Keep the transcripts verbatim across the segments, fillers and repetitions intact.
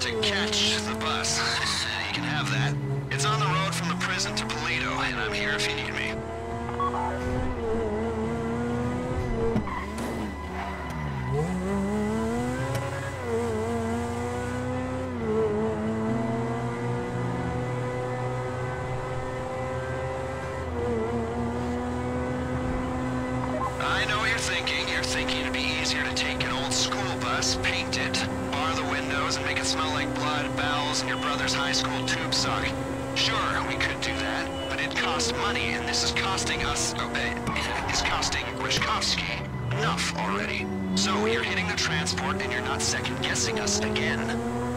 to catch the bus. You can have that. It's on the road from the prison to Polito, and I'm here if you need me. I know what you're thinking. You're thinking it'd be easier to take an old school bus, paint it, bar the windows, and make it smell like blood, bowels, and your brother's high school tube sock. Sure, we could do that, but it costs money, and this is costing us... Uh, it's costing Ryshkovsky enough already. So you're hitting the transport, and you're not second-guessing us again.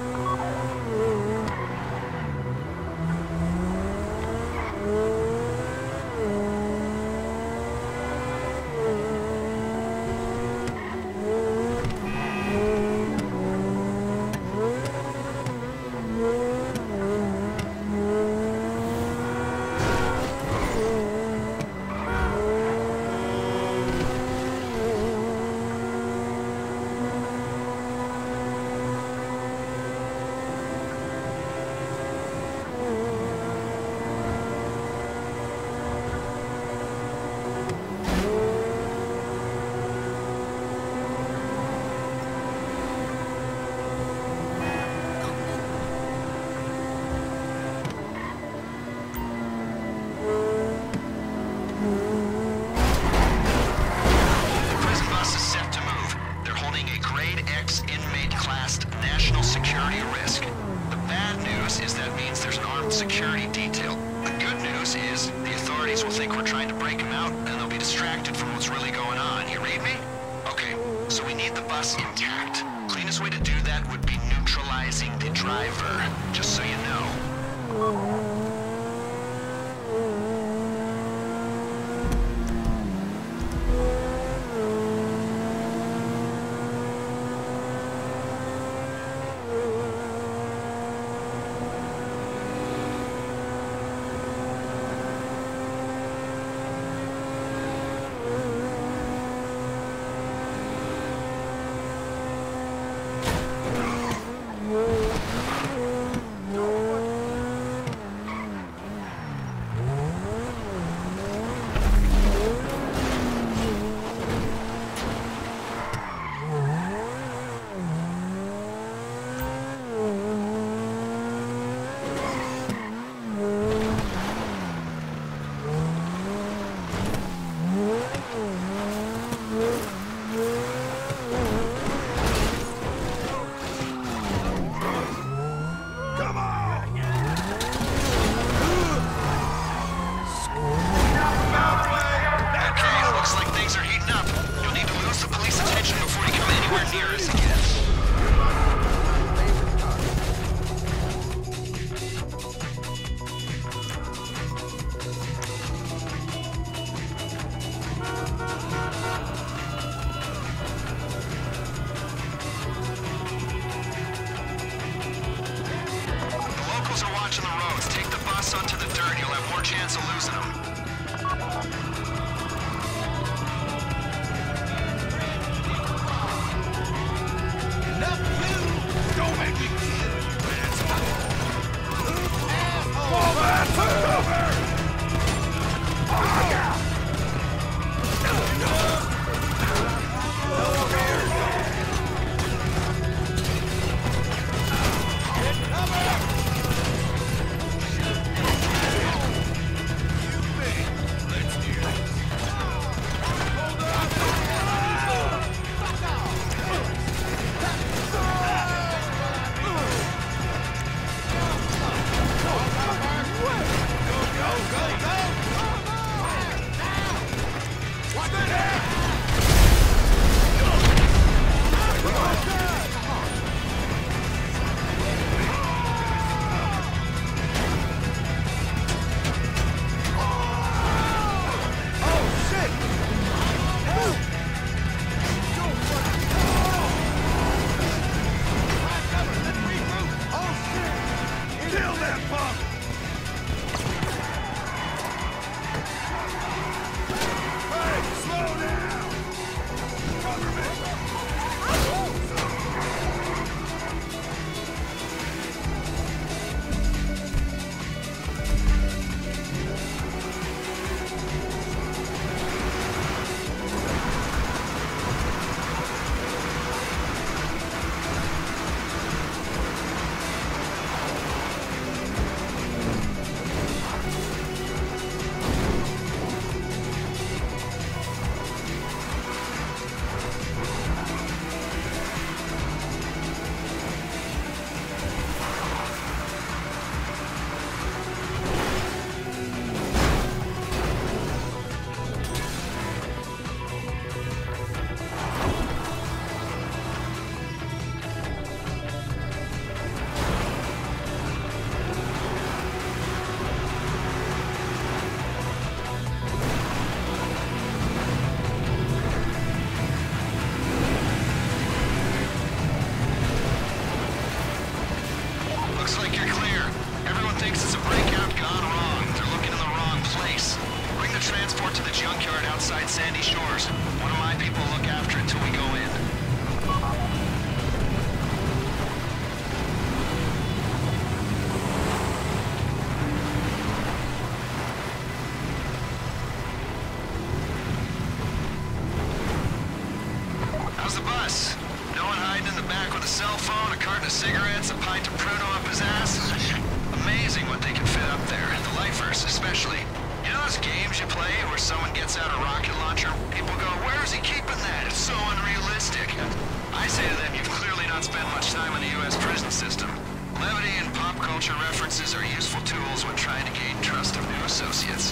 Security detail. The good news is the authorities will think we're trying to break them out, and they'll be distracted from what's really going on. You read me? Okay, so we need the bus intact. Cleanest way to do that would be neutralizing the driver, just so you know. yours. One of my people will look after it till we go in. How's the bus? No one hiding in the back with a cell phone, a carton of cigarettes, a pint of Pruno up his ass? Amazing what they can fit up there, the lifers especially. You know those games you play where someone gets out a rocket launcher, people go, where is he keeping that? It's so unrealistic. I say to them, you've clearly not spent much time in the U S prison system. Levity and pop culture references are useful tools when trying to gain trust of new associates.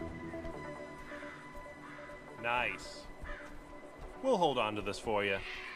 Nice. We'll hold on to this for you.